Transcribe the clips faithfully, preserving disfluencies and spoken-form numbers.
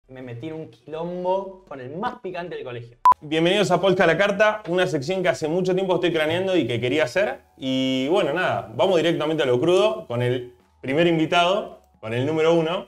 me metí en un quilombo con el más picante del colegio. Bienvenidos a Polka a la Carta, una sección que hace mucho tiempo estoy craneando y que quería hacer. Y bueno, nada, vamos directamente a lo crudo con el primer invitado, con el número uno.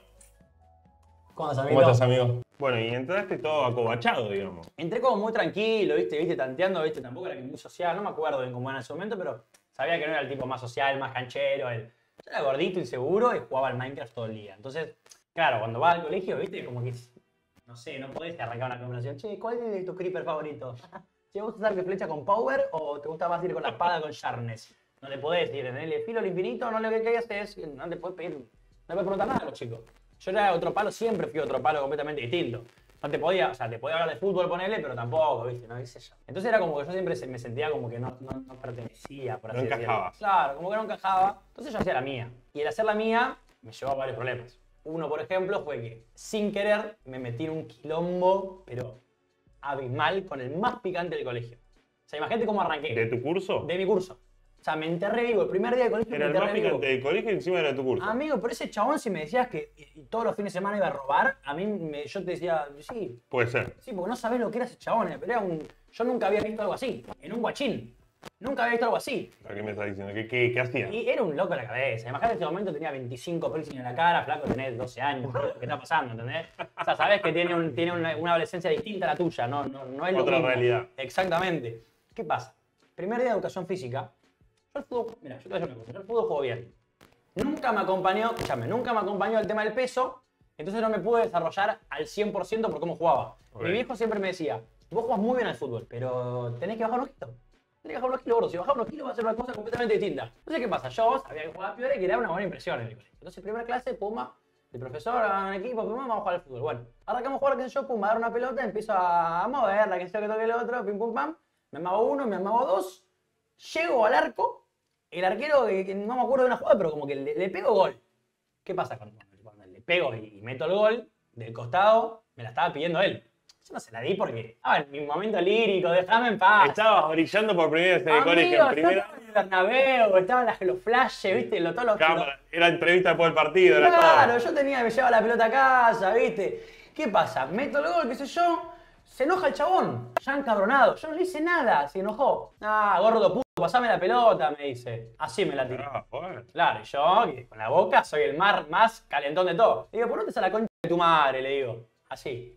¿Cómo estás, amigo? ¿Cómo estás, amigo? Bueno, y entraste todo acobachado, digamos. Entré como muy tranquilo, viste, viste, tanteando, viste, tampoco era que muy social, no me acuerdo bien cómo era en ese momento, pero sabía que no era el tipo más social, más canchero, el... Yo era gordito, inseguro y jugaba al Minecraft todo el día. Entonces, claro, cuando vas al colegio, viste, como que, no sé, no podés arrancar una conversación. Che, ¿cuál es tu creeper favorito? ¿Te gusta usar flecha con power o te gusta más ir con la espada con sharpness? No le podés ir en el filo al infinito, no le que haces, no le podés pedir, no le podés preguntar nada a los chicos. Yo era otro palo, siempre fui otro palo completamente distinto. No te podía, o sea, te podía hablar de fútbol, ponerle, pero tampoco, ¿viste? No dice yo. Entonces era como que yo siempre me sentía como que no, no, no pertenecía, por así No decirlo. encajabas. Claro, como que no encajaba. Entonces yo hacía la mía. Y el hacer la mía me llevó a varios problemas. Uno, por ejemplo, fue que sin querer me metí en un quilombo, pero abismal, con el más picante del colegio. O sea, imagínate cómo arranqué. ¿De tu curso? De mi curso. O sea, me enterré vivo. El primer día del colegio Era me el enterré más vivo. picante del colegio y encima era tu curso. Amigo, pero ese chabón, si me decías que y todos los fines de semana iba a robar, a mí me, yo te decía, sí, Puede ser. sí, porque no sabés lo que era ese chabón. eh, Pero era un, yo nunca había visto algo así, en un guachín. Nunca había visto algo así. ¿Qué me estás diciendo? ¿Qué, qué, qué hacía? Y era un loco en la cabeza. Imagínate, en ese momento tenía veinticinco piercing en la cara, flaco, tenés doce años. ¿Qué está pasando? ¿Entendés? O sea, sabés que tiene, un, tiene una, una adolescencia distinta a la tuya, no, no, no es lo Otra mismo. realidad. Exactamente. ¿Qué pasa? Primer día de educación física. Yo el fútbol, mira, yo te voy a decir una cosa, yo el fútbol juego bien. Nunca me acompañó, escúchame, nunca me acompañó el tema del peso, entonces no me pude desarrollar al cien por ciento por cómo jugaba. Ok. Mi viejo siempre me decía, vos jugás muy bien al fútbol, pero tenés que bajar unos kilos. Tenés que bajar unos kilos, gordo. Si bajás unos kilos va a ser una cosa completamente distinta. Entonces, ¿qué pasa? Yo sabía que jugaba peor y que era una buena impresión en el colegio. Entonces, primera clase, pumba, el profesor, en equipo, pumba, vamos a jugar al fútbol. Bueno, arrancamos a jugar, qué sé yo, pumba, a dar una pelota, empiezo a moverla, que sé yo, que toque el otro, pim, pum, pam. Me amago uno, me amago dos, llego al arco. El arquero, que, que no me acuerdo de una jugada, pero como que le, le pego gol. ¿Qué pasa cuando, cuando le pego y, y meto el gol del costado? Me la estaba pidiendo él. Yo no se la di porque, ah, en mi momento lírico, déjame en paz. Estabas brillando por primera vez en el Amigo, colegio. En yo primera estaba en el Bernabéu, estaban las, los flashes, ¿viste? Lo, todos los, cámara. Era entrevista después del partido, era Claro, todo. yo tenía, me llevaba la pelota a casa, ¿viste? ¿Qué pasa? Meto el gol, qué sé yo, se enoja el chabón, ya encabronado. Yo no le hice nada, se enojó. Ah, gordo puto, pasame la pelota, me dice. Así me la tiró. Ah, bueno. Claro, y yo, que con la boca, soy el mar más calentón de todo. Le digo, ponete a la concha de tu madre, le digo. Así.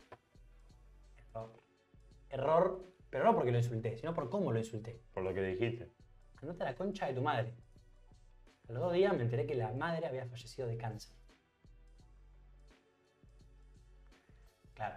Error. Error, pero no porque lo insulté, sino por cómo lo insulté. Por lo que dijiste. Andate a la concha de tu madre. A los dos días me enteré que la madre había fallecido de cáncer. Claro.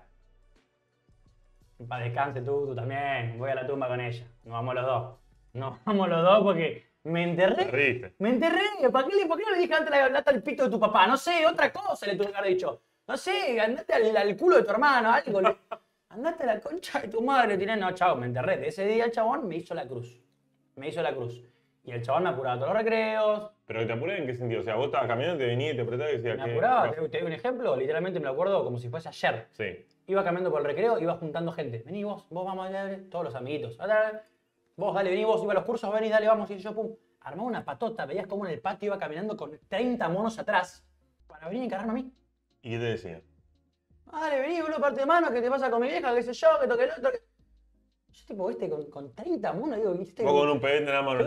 Para descanse tú, tú también. Voy a la tumba con ella. Nos vamos los dos. Nos vamos los dos porque me enterré. Perdiste. Me enterré. ¿Para qué, le- ¿Por qué no le dije antes la andate al pito de tu papá? No sé, otra cosa le tuve que haber dicho. No sé, andate al, al culo de tu hermano, algo. le- Andate a la concha de tu madre. Tiré, no, chavo, me enterré. De ese día el chabón me hizo la cruz. Me hizo la cruz. Y el chabón me apuraba todos los recreos. ¿Pero te apuré en qué sentido? O sea, vos estabas caminando, te venía y te apretaba y decías Me que... apuraba. Te, te doy un ejemplo. Literalmente me lo acuerdo como si fuese ayer. Sí. Iba caminando por el recreo, iba juntando gente. Vení vos, vos vamos, dale, dale, todos los amiguitos. Dale, dale. Vos, dale, vení vos, iba a los cursos, vení, dale, vamos. Y yo, pum, armaba una patota. Veías cómo en el patio iba caminando con treinta monos atrás para venir y encargarme a mí. ¿Y qué te decían? Ah, dale, vení, boludo, parte de mano, que te pasa con mi vieja, qué sé yo, que toque el otro. que- Yo, tipo, viste, con, con treinta monos, digo, viste. Vos con un pebete en la mano.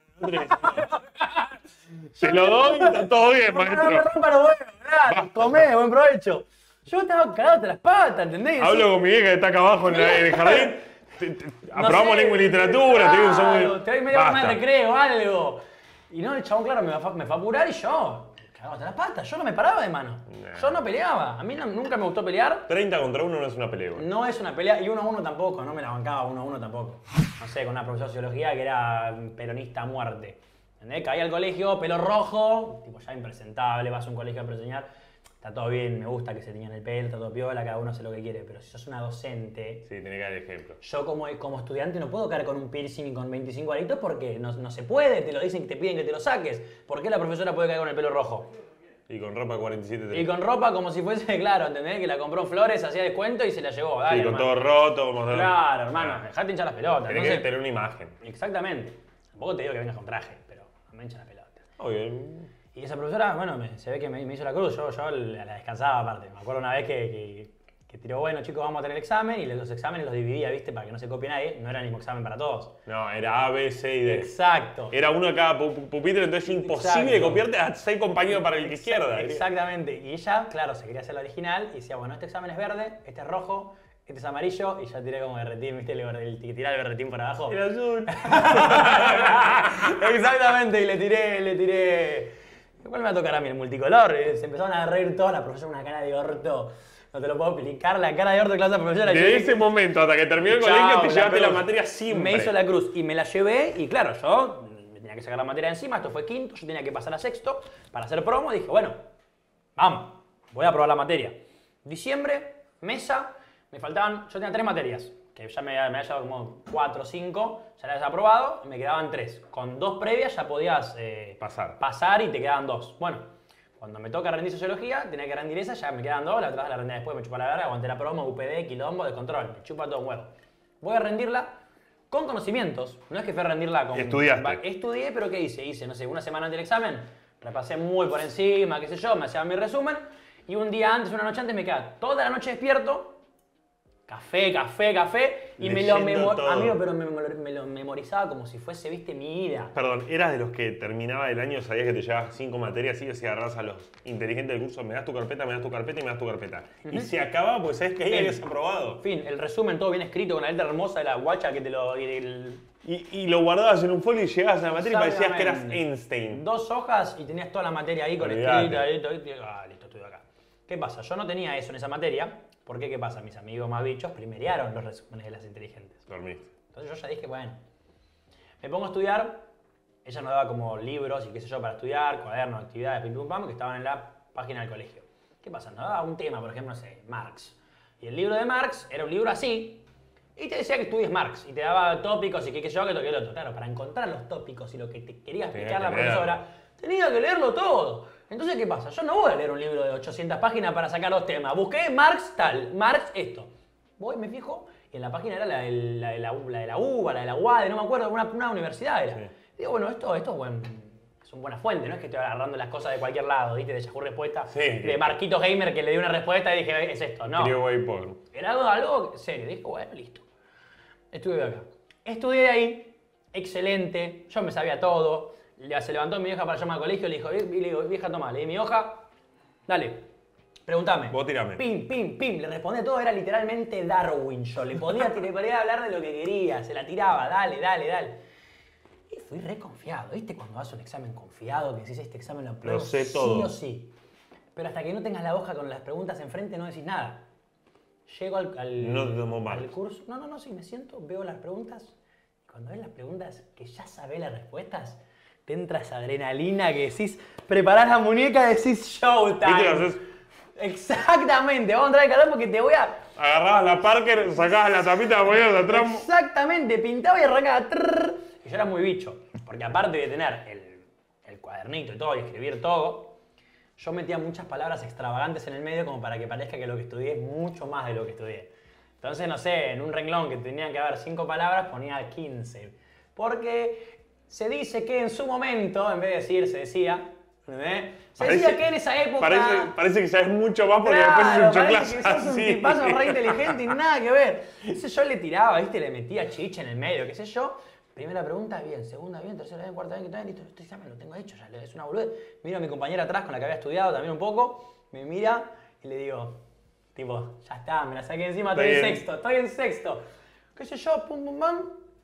Se lo doy y está todo bien, No me maestro. rompa los huevos, gratis, comé, buen provecho. Yo estaba cagado de las patas, ¿entendés? Hablo con mi vieja que está acá abajo en, la- en el jardín. Te- te- Aprobamos lengua y literatura, te digo, son muy... Claro, te doy media hora más de Basta. recreo, algo. Y no, el chabón, claro, me fue, me fue a apurar y yo, cagado hasta las patas, yo no me paraba de mano. Nah. Yo no peleaba. A mí no- nunca me gustó pelear. treinta contra uno no es una pelea, igual. No es una pelea, y uno a uno tampoco, no me la bancaba uno a uno tampoco. No sé, con una profesora de sociología que era peronista a muerte. ¿Entendés? Caía al colegio, pelo rojo, tipo ya impresentable, vas a un colegio a enseñar. Está todo bien, me gusta que se teñan el pelo, está todo piola, cada uno hace lo que quiere. Pero si sos una docente, Sí, tenés que dar ejemplo. yo como, como estudiante no puedo caer con un piercing y con veinticinco aritos porque no, no se puede, te lo dicen, te piden que te lo saques. ¿Por qué la profesora puede caer con el pelo rojo? Y con ropa cuarenta y siete Y treinta. con ropa como si fuese, claro, ¿entendés? Que la compró en Flores, hacía descuento y se la llevó. Dale, Sí, con hermano. todo roto. Vamos a... Claro, hermano, dejate hinchar las pelotas. Tenés no que sé. tener una imagen. Exactamente. Tampoco te digo que vengas con traje, pero no me hinchan las pelotas. Obvio. Y esa profesora, bueno, me, se ve que me, me hizo la cruz, yo, yo la, la descansaba aparte. Me acuerdo una vez que, que, que tiró, bueno chicos, vamos a tener examen, y los exámenes los dividía, ¿viste? Para que no se copie nadie, no era el mismo examen para todos. No, era A, B, C y D. Exacto. Era uno de cada pu- pupitre, entonces es imposible Exacto. copiarte a seis compañeros para el izquierda. Exactamente. Y ella, claro, se quería hacer la original y decía, bueno, este examen es verde, este es rojo, este es amarillo, y ya tiré como berretín, ¿viste? El, el, el tirar el berretín para abajo. El azul. Exactamente, y le tiré, le tiré. ¿Cuál me va a tocar a mí? El multicolor. Eh, Se empezaron a reír todos, la profesora una cara de orto. No te lo puedo explicar, la cara de orto que la profesora. De ese momento hasta que terminó el Chao, colegio te la llevaste la cruz. materia siempre. Me hizo la cruz y me la llevé, y claro, yo me tenía que sacar la materia encima, esto fue quinto, yo tenía que pasar a sexto para hacer promo, y dije, bueno, vamos, voy a probar la materia. Diciembre, mesa, me faltaban, yo tenía tres materias, que ya me, me había llevado como cuatro o cinco, ya las había aprobado, y me quedaban tres. Con dos previas ya podías eh, Pasar. pasar y te quedaban dos. Bueno, cuando me toca rendir sociología, tenía que rendir esa, ya me quedan dos, la otra la rendí después, me chupa la verga, aguanté la promo, U P D, quilombo, descontrol, me chupa todo un huevo. Voy a rendirla con conocimientos, no es que fui a rendirla con... Estudiaste. Va- Estudié, pero ¿qué hice? Hice, no sé, una semana antes del examen, repasé muy por encima, qué sé yo, me hacía mi resumen, y un día antes, una noche antes, me quedaba toda la noche despierto, café, café, café, y me lo, Leyendo memo- todo. amigo, pero me, me lo memorizaba como si fuese, viste, mi vida. Perdón, ¿eras de los que terminaba el año, sabías que te llevabas cinco materias y así agarrás a los inteligentes del curso, me das tu carpeta, me das tu carpeta y me das tu carpeta? Y se acaba, pues sabes que ahí Bien. habías aprobado. En fin, el resumen todo bien escrito con la letra hermosa de la guacha que te lo... y el- Y, y lo guardabas en un folio y llegabas a la materia y parecías que eras Exactamente. Einstein. Dos hojas y tenías toda la materia ahí con Olvidate. escrita. ahí, todo, y- Ah, listo, estoy acá. ¿Qué pasa? Yo no tenía eso en esa materia. ¿Por qué? ¿Qué pasa? Mis amigos más bichos primerearon los resúmenes de las inteligentes. Dormiste. Entonces yo ya dije, bueno, me pongo a estudiar. Ella nos daba como libros y qué sé yo para estudiar, cuadernos, actividades, pim pum pam, que estaban en la página del colegio. ¿Qué pasa? Nos daba un tema, por ejemplo, no sé, Marx. Y el libro de Marx era un libro así, y te decía que estudies Marx, y te daba tópicos y qué qué sé yo, que toqué el otro. Claro, para encontrar los tópicos y lo que te quería Tenía explicar que la leerlo. profesora, tenía que leerlo todo. Entonces, ¿qué pasa? Yo no voy a leer un libro de ochocientas páginas para sacar dos temas. Busqué Marx tal, Marx esto. Voy, me fijo, y en la página era la de la, de la, la, de la UBA, la de la UADE, no me acuerdo, una, una universidad era. Sí. Digo, bueno, esto, esto es, buen, es una buena fuente, no es que estoy agarrando las cosas de cualquier lado, ¿viste? De Yahoo Respuesta, Sí. de Marquitos Gamer que le dio una respuesta y dije, es esto, no. Quería way por. Era algo, algo serio. Dije, bueno, listo. Estudié acá. Estudié ahí, excelente, yo me sabía todo. Ya se levantó mi vieja para llamarme al colegio, le dijo, y le digo, vieja, toma, le di mi hoja, dale, pregúntame. Vos tirame. Pim, pim, pim, le respondí todo, era literalmente Darwin yo. Le podía, le podía hablar de lo que quería, se la tiraba, dale, dale, dale. Y fui re confiado, ¿viste? Cuando vas a un examen confiado, que decís, este examen lo apruebo Lo sé sí todo. o sí. Pero hasta que no tengas la hoja con las preguntas enfrente no decís nada. Llego al, al, No te tomó mal. al curso. No, no, no, sí, me siento, veo las preguntas. Y cuando ves las preguntas que ya sabés las respuestas, te entra esa adrenalina que decís, preparás la muñeca y decís showtime. ¿Viste que haces? Exactamente, vamos a entrar al calor porque te voy a... Agarrabas la Parker, sacabas la tapita, ponías atrás. Exactamente, pintaba y arrancaba. Trrr, y yo era muy bicho, porque aparte de tener el, el cuadernito y todo y escribir todo, yo metía muchas palabras extravagantes en el medio como para que parezca que lo que estudié es mucho más de lo que estudié. Entonces, no sé, en un renglón que tenían que haber cinco palabras ponía quince. Porque se dice que en su momento, en vez de decir, se decía, ¿entendés? Se Parece- decía que en esa época... Parece, parece que sabes mucho más porque Claro, después es un parece que choclazo sos un así. tipazo re inteligente y nada que ver. Entonces yo le tiraba, ¿viste? Le metía chicha en el medio, qué sé yo. Primera pregunta, bien. Segunda, bien. Tercera, bien. Cuarta, bien. Quinta, bien. Listo, este examen lo tengo hecho. Ya es una boludez. Miro a mi compañera atrás con la que había estudiado también un poco. Me mira y le digo, tipo, ya está, me la saqué encima. Estoy Está en bien. sexto, estoy en sexto. ¿Qué sé yo? Pum, pum, pam.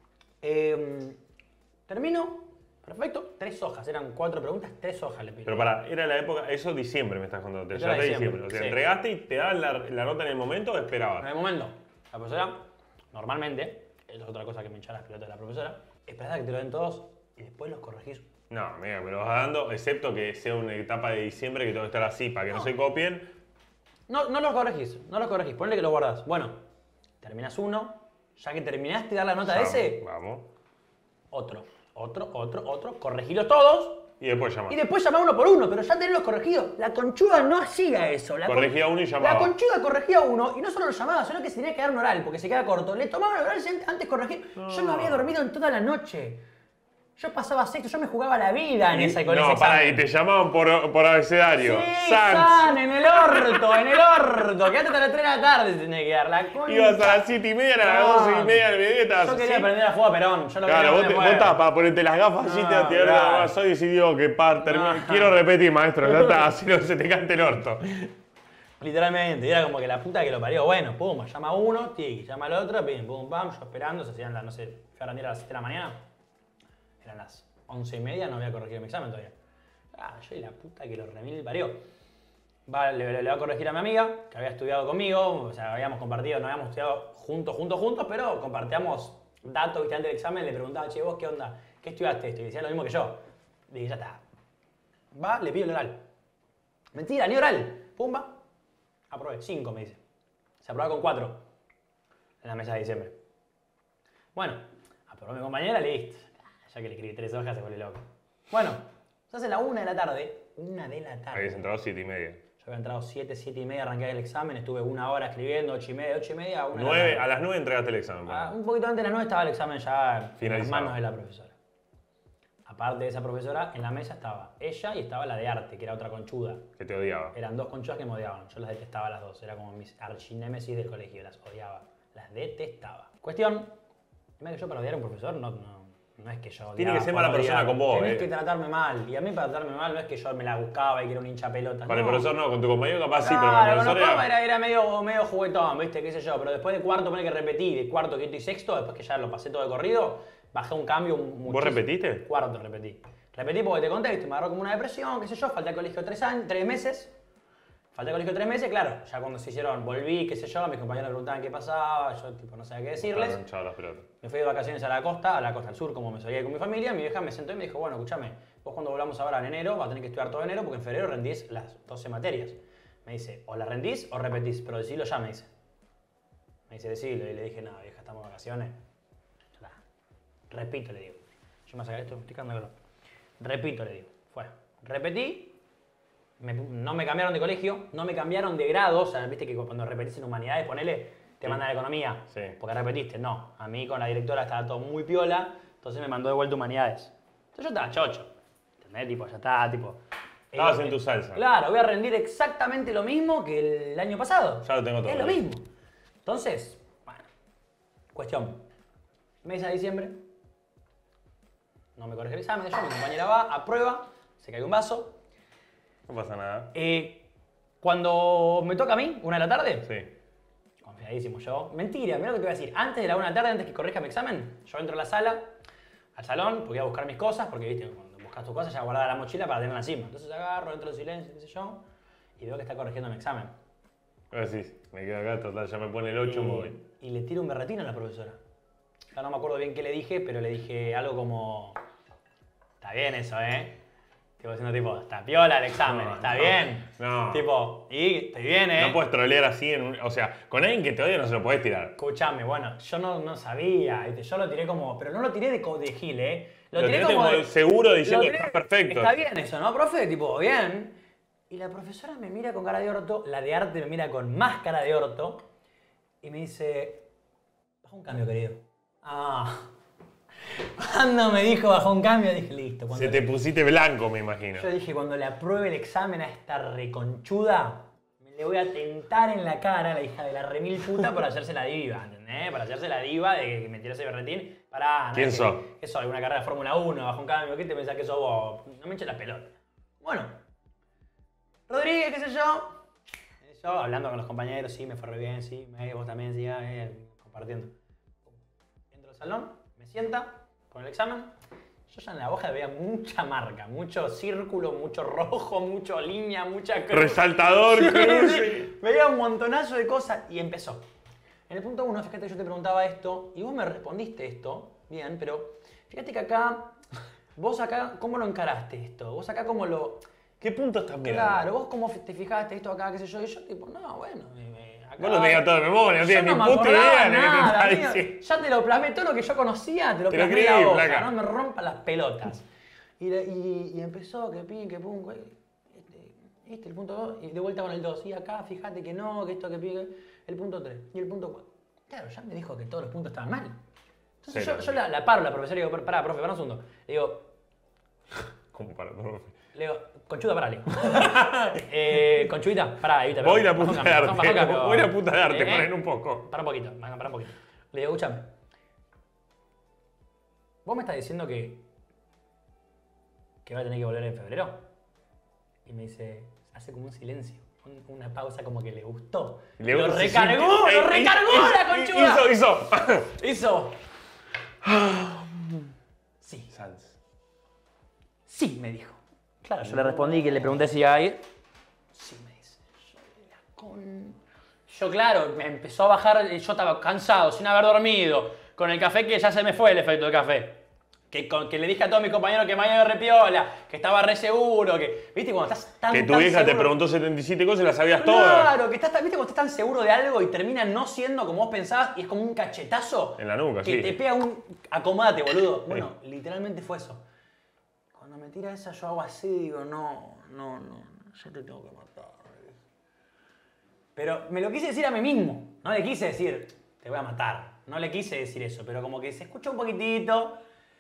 Eh, termino. Perfecto. Tres hojas. Eran cuatro preguntas, tres hojas le pido. Pero para, era la época, eso diciembre me estás contando, te Eso era llegaste diciembre, diciembre. O sea, sí. entregaste y te daban la, la nota en el momento o En esperabas. el momento, la profesora, normalmente, esto es otra cosa que me hincha las pelotas de la profesora, esperás a que te lo den todos y después los corregís. No, mira, me lo vas dando, excepto que sea una etapa de diciembre que tengo que estar así para que no, se copien. No, no los corregís, no los corregís, ponle que los guardás. Bueno, terminás uno, ya que terminaste de dar la nota de Vamos, ese, Vamos. otro, otro, otro, otro, corregilos todos Y después llamar. y después llamá uno por uno, pero ya tenés corregidos. La conchuda no hacía eso. La con- Corregía uno y llamaba. La conchuda corregía uno y no solo lo llamaba, sino que se tenía que dar un oral porque se queda corto. Le tomaba el oral antes de corregir. Yo no había dormido en toda la noche. Yo pasaba sexto, yo me jugaba la vida en esa con No, ese pará, examen. y te llamaban por, por abecedario. Sí, Sans. San, en el orto, en el orto. Quedate hasta las tres de la tarde se tenía que dar la concha. Ibas a las siete y media, a las No. doce y media del mediodía estabas Yo quería así. aprender a jugar a Perón. Yo lo Claro, quería vos, te, aprender vos a estabas jugar. para ponerte las gafas así, No, te te claro. no, soy decidido que par, termino. No. Quiero repetir, maestro, ya está, así no se te cante el orto. Literalmente, y era como que la puta que lo parió. Bueno, pum, llama a uno, tiki, llama al otro, pim, pum, pam, yo esperando, se hacían las, no sé, fui a rendir a las siete de la mañana. Eran las once y media, no había corregido mi examen todavía. Ah, yo y la puta que lo remil parió. Va, le, le, le va a corregir a mi amiga, que había estudiado conmigo, o sea, habíamos compartido, no habíamos estudiado juntos, juntos, juntos, pero compartíamos datos, viste, antes del examen, le preguntaba, che, vos qué onda, ¿qué estudiaste esto? Y decía lo mismo que yo. Le dije, ya está. Va, le pido el oral. Mentira, ni oral. Pumba. Aprobé. Cinco, me dice. Se aprobó con cuatro. En la mesa de diciembre. Bueno, aprobó mi compañera, listo. Ya que le escribí tres hojas, se vuelve loco. Bueno, se hace la una de la tarde. Una de la tarde. Habías entrado siete y media. Yo había entrado siete, siete y media, arranqué el examen, estuve una hora escribiendo, ocho y media, ocho y media, una de la Nueve, tarde. a las nueve entregaste el examen. Ah, ponele. un poquito antes de las nueve estaba el examen ya en las Finalizado. manos de la profesora. Aparte de esa profesora, en la mesa estaba ella y estaba la de arte, que era otra conchuda. Que te odiaba. Eran dos conchudas que me odiaban. Yo las detestaba las dos. Era como mis archinémesis del colegio. Las odiaba. Las detestaba. Cuestión. Dime que yo para odiar a un profesor no, no, no es que yo odiaba. Tiene que ser por mala persona odiar. con vos, Tenés eh. que tratarme mal. Y a mí para tratarme mal no es que yo me la buscaba y que era un hincha pelota. Con no. el profesor no, con tu compañero capaz sí, pero con el Claro, profesor con los era... era, era medio, medio juguetón, ¿viste? Qué sé yo. Pero después de cuarto, poner que repetí, de cuarto, quinto y sexto, después que ya lo pasé todo de corrido, bajé un cambio muchísimo. ¿Vos repetiste? Cuarto repetí. Repetí porque te conté, ¿viste? Me agarró como una depresión, qué sé yo, falté al colegio tres años, tres meses. Falté al colegio tres meses, claro, ya cuando se hicieron, volví, qué sé yo, mis compañeros me preguntaban qué pasaba, yo tipo no sabía qué decirles. Estaban hinchadas las pelotas. Me fui de vacaciones a la costa, a la costa del sur, como me solía ir con mi familia, mi vieja me sentó y me dijo, bueno, escúchame, vos cuando volvamos ahora en enero vas a tener que estudiar todo enero porque en febrero rendís las doce materias. Me dice, o las rendís o repetís, pero decilo ya, me dice. Me dice, decilo, y le dije, no, vieja, estamos de vacaciones. Ya está. Repito, le digo. Yo me voy a sacar esto, me estoy quedando de calor. Repito, le digo. Fue. Repetí. Me- no me cambiaron de colegio, no me cambiaron de grado. O sea, viste que cuando repetís en humanidades, ponele, te Sí. mandan a economía. Sí. Porque repetiste. No. A mí con la directora estaba todo muy piola, entonces me mandó de vuelta humanidades. Entonces yo estaba chocho. ¿Entendés? Tipo, ya está, tipo. Estabas eh, en tu salsa. Claro, voy a rendir exactamente lo mismo que el año pasado. Ya lo tengo todo. Es lo mismo. Entonces, bueno. Cuestión. Mesa de diciembre. No me corrige el examen, yo, mi compañera va, aprueba, se cae un vaso. No pasa nada. Eh, cuando me toca a mí, una de la tarde, Sí. confiadísimo yo. Mentira, mira lo que te voy a decir. Antes de la una de la tarde, antes que corrija mi examen, yo entro a la sala, al salón, porque voy a buscar mis cosas, porque viste, cuando buscas tus cosas ya guardada la mochila para tenerla encima. Entonces agarro, entro en silencio, qué sé yo, y veo que está corrigiendo mi examen. Ahora sí, me quedo acá, total, ya me pone el ocho, me voy. y, y le tiro un berretín a la profesora. Ya no me acuerdo bien qué le dije, pero le dije algo como... Está bien eso, ¿eh? Tipo diciendo tipo, está piola el examen, No, está no, bien. no. Tipo, y estoy bien, ¿eh? No puedes trolear así, en un- o sea, con alguien que te odia no se lo podés tirar. Escuchame, bueno, yo no, no sabía, ¿viste? Yo lo tiré como... Pero no lo tiré de, co- de gil, ¿eh? Lo tiraste como de- seguro lo diciendo que tiré- estás perfecto. Está bien eso, ¿no, profe? Tipo, bien. Y la profesora me mira con cara de orto, la de arte me mira con más cara de orto y me dice, baja un cambio, querido. Ah. Cuando me dijo baja un cambio, dije, listo. Cuando Se te pusiste blanco, me imagino. Yo dije, cuando le apruebe el examen a esta reconchuda, me le voy a tentar en la cara a la hija de la remil puta por hacerse la diva, ¿entendés? Para hacerse la diva de que me tiró ese berretín. Pará, ¿no? ¿Quién que- sos? ¿Qué sos? ¿Alguna carrera de Fórmula uno bajo un cambio? ¿Qué te pensás que sos vos? No me eches la pelota. Bueno. Rodríguez, qué sé yo. Yo hablando con los compañeros, sí, me fue re bien, sí, me, vos también, sí, eh, compartiendo. Entro al salón, me sienta con el examen. Yo ya en la hoja veía mucha marca, mucho círculo, mucho rojo, mucho línea, mucha cruz. Resaltador, cruz. Sí, veía un montonazo de cosas y empezó. En el punto uno, fíjate que yo te preguntaba esto y vos me respondiste esto, bien, pero fíjate que acá, vos acá, ¿cómo lo encaraste esto? Vos acá, ¿cómo lo...? ¿Qué punto estás mirando? Claro, vos cómo te fijaste esto acá, qué sé yo, y yo tipo, no, bueno, eh, acá... Vos lo tenías todo de memoria, no Yo tienes no ni me puta acordaba idea de lo que te nada, estás amigo. diciendo. Ya te lo plasmé, todo lo que yo conocía, te lo Te lo plasmé en la creí, hoja, placa. no me rompan las pelotas. Y, la- y, y empezó, que pin, que pum, que- este, este, el punto dos, y de vuelta con el dos, y acá, fíjate que no, que esto, que pin, que- el punto tres, y el punto cuatro. Claro, ya me dijo que todos los puntos estaban mal. Entonces yo, yo la, la paro, la profesora, y digo, pará, profe, pará un segundo. Le digo, ¿Cómo para, profe? le digo, conchuda, pará, le digo. eh, conchudita, pará, evita. Voy la puta de arte, voy la puta de arte, ¿Eh? paren un poco. Pará un poquito, pará un poquito. Le digo, escúchame. ¿Vos me estás diciendo que, que va a tener que volver en febrero? Y me dice, hace como un silencio, un, una pausa como que le gustó. Le lo gusta, recargó, sí, lo sí, recargó hizo, la conchuda. Hizo, hizo. Hizo. Sí. Sans. Sí, me dijo. Claro, yo le respondí que le pregunté si iba a ir. Sí, me dice. Yo, la con... yo claro, me empezó a bajar, yo estaba cansado, sin haber dormido, con el café que ya se me fue el efecto del café. Que, con, que le dije a todos mis compañeros que mañana re piola, que estaba re seguro, que, viste, cuando estás tan Que tu tan vieja te seguro- preguntó setenta y siete cosas y las sabías todas. Claro, que estás, tan- viste, cuando estás tan seguro de algo y termina no siendo como vos pensabas y es como un cachetazo. En la nuca, que sí. te pega un... Acomódate, boludo. Bueno, literalmente fue eso. Cuando me tira esa yo hago así, digo, no, no, no, yo te tengo que matar. Pero me lo quise decir a mí mismo. No le quise decir, te voy a matar. No le quise decir eso, pero como que se escucha un poquitito.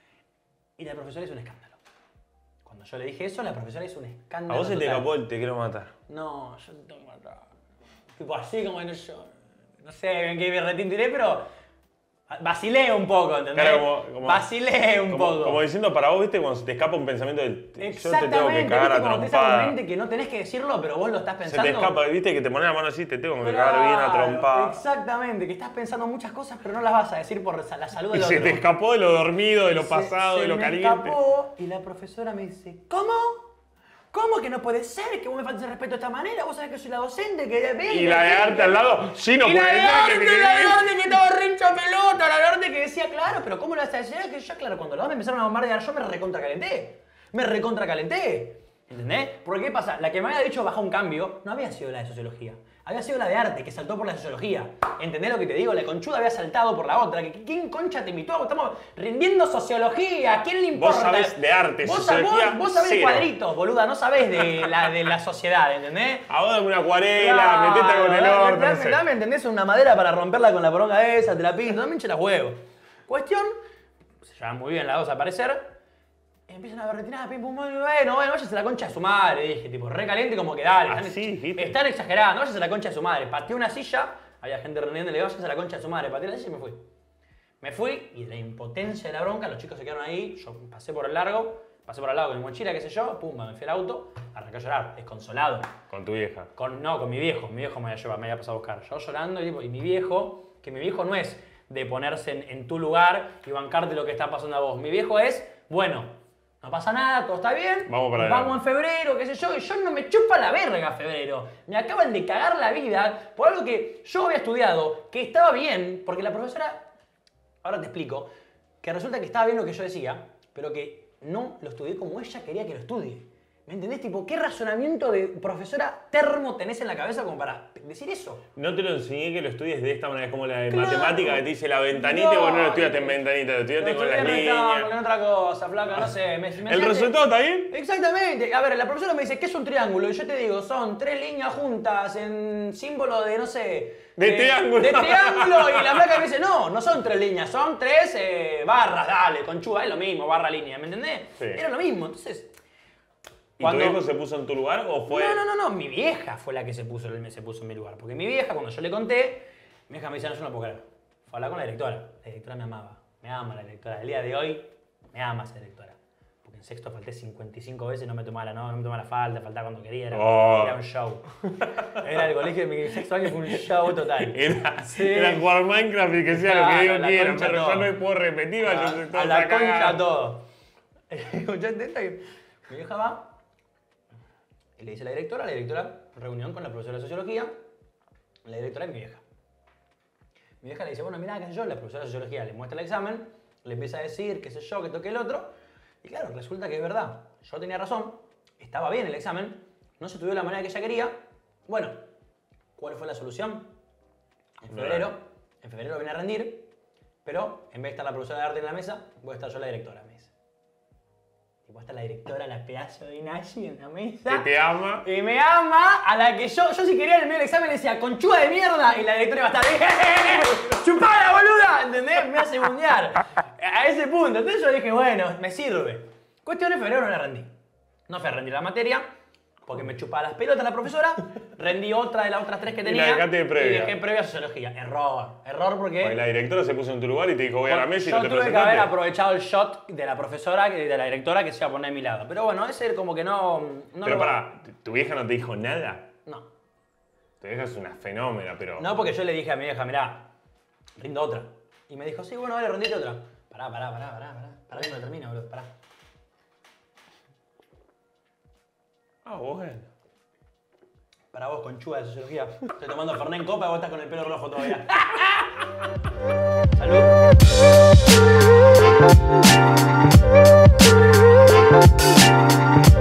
Y la profesora hizo un escándalo. Cuando yo le dije eso, la profesora hizo un escándalo. A vos se te total. escapó el te quiero matar. No, yo te tengo que matar. Tipo así como en yo. No sé en qué berretín tiré, pero vacilé un poco, ¿entendés? Claro, como- como- vacilé un Como, poco. como diciendo para vos, viste, cuando se te escapa un pensamiento del yo te Exactamente, tengo que cagar ¿viste? a Cuando tenés algo en trompada. mente que no tenés que decirlo, pero vos lo estás Se pensando. te escapa, viste, que te pones la mano así, te tengo que Claro, cagar bien a trompada. Exactamente, que estás pensando muchas cosas, pero no las vas a decir por la salud Y del se otro. te escapó de lo dormido, de lo Se- pasado, se de lo me caliente. escapó, y la profesora me dice, ¿cómo? ¿Cómo que no puede ser que vos me faltes el respeto de esta manera? Vos sabés que soy la docente, que ven, Y la de arte al lado, sí, no y la puede de ser arte, que te la de quede- arte que estaba re hincha pelota, la de arte que decía, claro, pero ¿cómo lo vas a decir? Era que yo, claro, cuando los dos me empezaron a bombardear, yo me recontracalenté. Me recontracalenté. ¿Entendés? Porque ¿qué pasa? La que me había dicho baja un cambio no había sido la de sociología. Había sido la de arte, que saltó por la sociología. ¿Entendés lo que te digo? La conchuda había saltado por la otra. Que- ¿Quién concha te invitó? Estamos rindiendo sociología. ¿A quién le importa? Vos sabés de arte, vos, sociología, Vos, vos sabés de cero. cuadritos, boluda. No sabés de la, de la sociedad, ¿entendés? A vos dame una acuarela, metete con el dame, orto, no dame, sé. dame, ¿entendés? Una madera para romperla con la poronga esa, te la pinto, no me hinche los huevos. Cuestión, se llevan muy bien las dos a aparecer. Empiezan a berretinar, pim pum, bueno, bueno, váyase a la concha de su madre, dije, tipo, re caliente, como que dale. Ah, están, sí, dijiste. están exagerando, váyase a la concha de su madre. Pateé una silla, había gente reuniendo, le digo, váyase a la concha de su madre, pateé la silla y me fui. Me fui y de la impotencia de la bronca, los chicos se quedaron ahí, yo pasé por el largo, pasé por al lado con mi mochila, qué sé yo, pumba, me fui al auto, arranqué a llorar, desconsolado. Con tu vieja. Con, no, con mi viejo, mi viejo me había llevado, me había pasado a buscar. Yo llorando y, tipo, y mi viejo, que mi viejo no es de ponerse en, en tu lugar y bancarte lo que está pasando a vos. Mi viejo es, bueno, no pasa nada, todo está bien, Vamos para vamos en febrero, qué sé yo, y yo no me chupa la verga febrero. Me acaban de cagar la vida por algo que yo había estudiado, que estaba bien, porque la profesora, ahora te explico, que resulta que estaba bien lo que yo decía, pero que no lo estudié como ella quería que lo estudie. ¿Me entendés? Tipo, ¿qué razonamiento de profesora termo tenés en la cabeza como para decir eso? No te lo enseñé que lo estudies de esta manera, es como la de Claro. matemática que te dice la ventanita y vos no lo estudiaste en ventanita, lo estudiaste Lo con las estudié líneas. rectángulo, en otra cosa, flaca, no sé. Me, me ¿El enseñaste- resultado está bien? Exactamente. A ver, la profesora me dice, ¿qué es un triángulo? Y yo te digo, son tres líneas juntas en símbolo de, no sé... De triángulo. De triángulo. Y la flaca me dice, no, no son tres líneas, son tres eh, barras, dale, conchuda, es lo mismo, barra, línea, ¿me entendés? Sí. Era lo mismo, entonces... ¿Y Cuando- tu viejo se puso en tu lugar o fue...? No, no, no, no, mi vieja fue la que se puso, se puso en mi lugar. Porque mi vieja, cuando yo le conté, mi vieja me dice, no, yo no puedo creer. Fue a hablar con la directora. La directora me amaba. Me ama la directora. El día de hoy, me ama esa directora. Porque en sexto falté cincuenta y cinco veces y no me tomaba la, no, no me tomaba la falta, faltaba cuando quería. Era, Oh. era un show. Era el colegio de mi sexto año, fue un show total. Era, Sí. era jugar Minecraft y que sea lo Claro, que Dios la quiera, concha pero todo. yo no puedo repetir, vaya, se A, está a la sacando. concha todo. ¿Escuchaste esto? Mi vieja va y le dice a la directora, la directora, reunión con la profesora de sociología, la directora es mi vieja. Mi vieja le dice, bueno, mirá, qué sé yo, la profesora de sociología le muestra el examen, le empieza a decir, qué sé yo, que toque el otro, y claro, resulta que es verdad. Yo tenía razón, estaba bien el examen, no se estudió de la manera que ella quería. Bueno, ¿cuál fue la solución? En febrero, en febrero vine a rendir, pero en vez de estar la profesora de arte en la mesa, voy a estar yo la directora, me dice. Y voy a estar la directora, la pedazo de Nashi en la mesa. Que te ama. Y me ama, a la que yo, yo si quería en el medio del examen le decía, conchuda de mierda, y la directora iba a estar, ¡chupada, boluda! ¿Entendés? Me hace pase mundial. A ese punto. Entonces yo dije, bueno, me sirve. Cuestión de febrero no la rendí. No fui a rendir la materia, porque me chupaba las pelotas la profesora. Rendí otra de las otras tres que tenía. Y la dejaste de previa. Y dejé previa sociología. Error. Error porque... Porque la directora se puso en tu lugar y te dijo, voy a la mesa y yo no te tuve que presentaste. haber aprovechado el shot de la profesora, de la directora que se iba a poner a mi lado. Pero bueno, ese como que no... no Pero lo- pará, ¿tu vieja no te dijo nada? No. Tu vieja es una fenómena, pero... No, porque yo le dije a mi vieja, mirá, rindo otra. Y me dijo, sí, bueno, dale, rendite otra. Pará, pará, pará, pará, pará. Pará que no termina, boludo, pará. Ah, bueno. Para vos, conchuda de sociología. Estoy tomando Fernet en copa y vos estás con el pelo rojo todavía. Salud.